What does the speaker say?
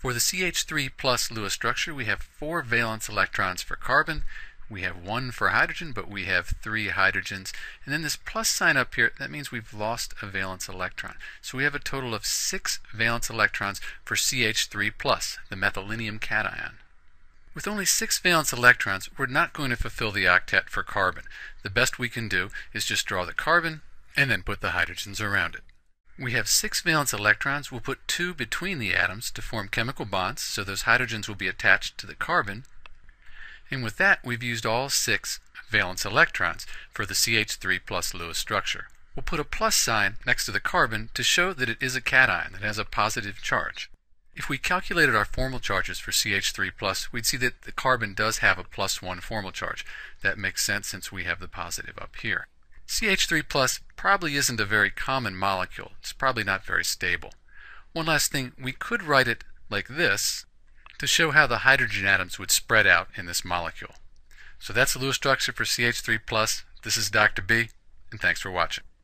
For the CH3 plus Lewis structure, we have 4 valence electrons for carbon. We have 1 for hydrogen, but we have 3 hydrogens. And then this plus sign up here, that means we've lost a valence electron. So we have a total of 6 valence electrons for CH3 plus, the methylium cation. With only 6 valence electrons, we're not going to fulfill the octet for carbon. The best we can do is just draw the carbon and then put the hydrogens around it. We have 6 valence electrons. We'll put 2 between the atoms to form chemical bonds, so those hydrogens will be attached to the carbon. And with that, we've used all 6 valence electrons for the CH3 plus Lewis structure. We'll put a plus sign next to the carbon to show that it is a cation, that has a positive charge. If we calculated our formal charges for CH3 plus, we'd see that the carbon does have a +1 formal charge. That makes sense since we have the positive up here. CH3 plus probably isn't a very common molecule. It's probably not very stable. One last thing, we could write it like this to show how the hydrogen atoms would spread out in this molecule. So that's the Lewis structure for CH3 plus. This is Dr. B, and thanks for watching.